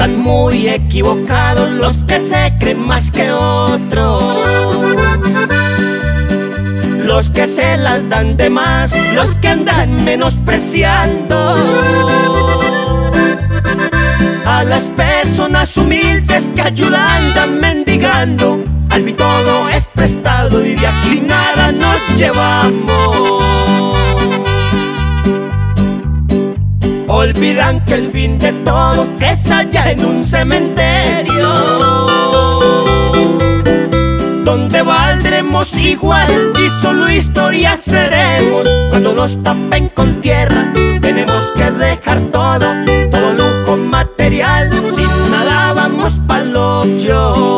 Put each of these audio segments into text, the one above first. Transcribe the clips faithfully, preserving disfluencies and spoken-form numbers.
Están muy equivocados los que se creen más que otros, los que se las dan de más, los que andan menospreciando a las personas humildes que ayudan, andan mendigando. Al fin todo es prestado y de aquí nada nos llevamos. Olvidan que el fin de todos es allá en un cementerio, donde valdremos igual y solo historia seremos. Cuando nos tapen con tierra tenemos que dejar todo, todo lujo material, sin nada vamos pa'l hoyo.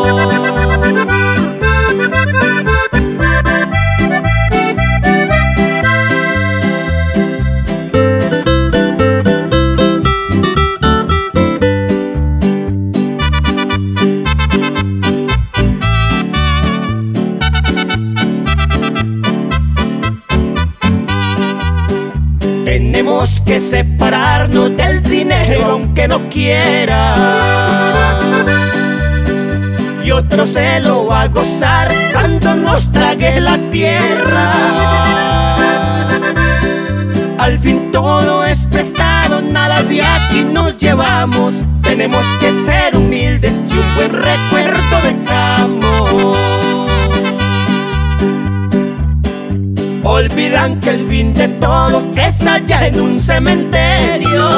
Tenemos que separarnos del dinero aunque no quiera, y otro se lo va a gozar cuando nos trague la tierra. Al fin todo es prestado, nada de aquí nos llevamos. Tenemos que ser humildes y un buen recuerdo dejamos. Olvidan que el fin de todos es allá en un cementerio,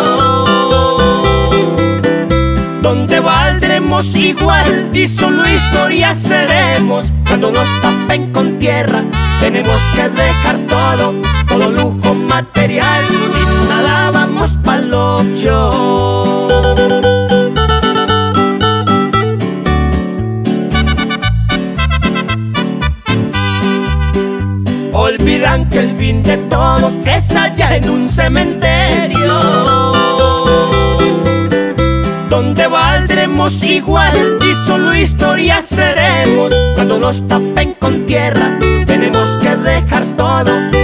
donde valdremos igual y solo historia seremos. Cuando nos tapen con tierra tenemos que dejar todo, todo lujo material, sin nada vamos pa'l hoyo. Olvidan que el fin de todos es allá en un cementerio, donde valdremos igual y solo historia seremos. Cuando nos tapen con tierra tenemos que dejar todo,